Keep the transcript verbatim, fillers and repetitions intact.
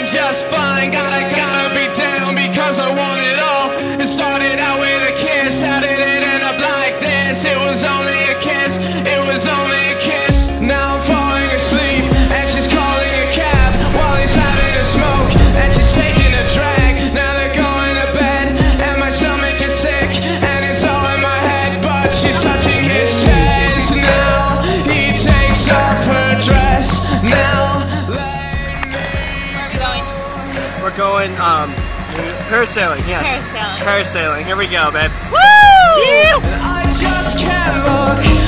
just fine. Gotta, gotta be down because I want it all. It started out with a kiss. How did it end up like this? It was only a kiss. It was only a kiss. Now I'm falling asleep and she's calling a cab while he's having a smoke and she's taking a drag. Now they're going to bed and my stomach is sick and it's all in my head, but she's touching his chest. Now he takes off her dress. Now we're going um parasailing. Yes, Parasailing. Parasailing. Here we go, babe. Woo! I just can't look